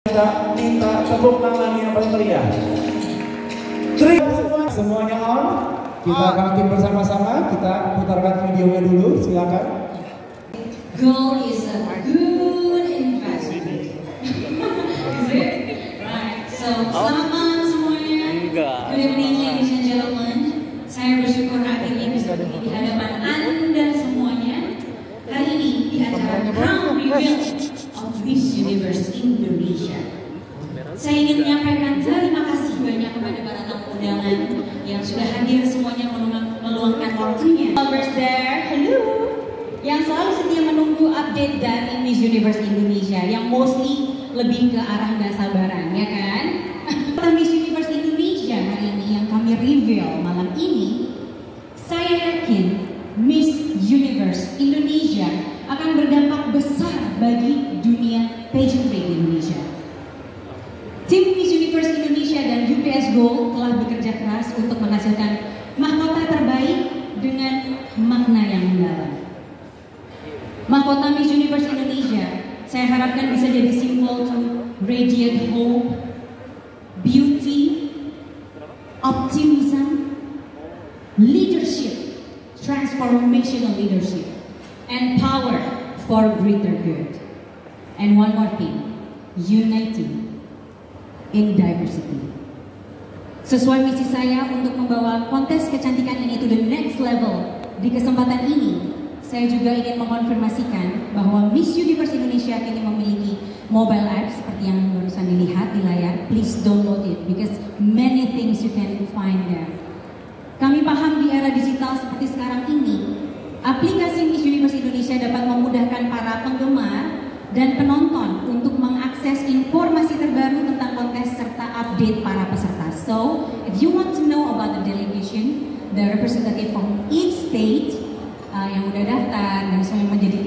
Kita minta tepuk tangan yang paling meriah. Semuanya on. Kita counting bersama-sama. Kita putarkan videonya dulu. Silakan. Gold is a good investment. Is it? Right. So, selamat malam semuanya. Good evening, ladies and gentlemen. Saya bersyukur akhirnya bisa berdiri di hadapan Anda semuanya. Hari ini di acara Crown Reveal of Miss Universe Indonesia. Saya ingin menyampaikan terima kasih banyak kepada para tamu undangan yang sudah hadir semuanya meluangkan waktunya. Lovers there, hello. Yang selalu setia menunggu update dari Miss Universe Indonesia yang mostly lebih ke arah nggak sabaran, ya kan? Miss Universe Indonesia hari ini yang kami reveal malam ini, saya yakin Miss Universe Indonesia akan berdampak besar bagi dunia pageantry di Indonesia. Tim Miss Universe Indonesia dan UPS Gold telah bekerja keras untuk menghasilkan mahkota terbaik dengan makna yang mendalam. Mahkota Miss Universe Indonesia, saya harapkan bisa jadi simbol to radiate hope, beauty, optimism, leadership, transformational leadership, and power for greater good. And one more thing, unity in diversity. Sesuai misi saya untuk membawa kontes kecantikan ini to the next level di kesempatan ini, saya juga ingin mengkonfirmasikan bahwa Miss Universe Indonesia kini memiliki mobile app seperti yang barusan dilihat di layar. Please download it because many things you can find there. Kami paham di era digital seperti sekarang ini, aplikasi Miss Universe Indonesia dapat memudahkan para penggemar dan penonton untuk mengakses informasi terbaru tentang kontes serta update para peserta. So, if you want to know about the delegation, the representative from each state yang udah daftar dan semua menjadi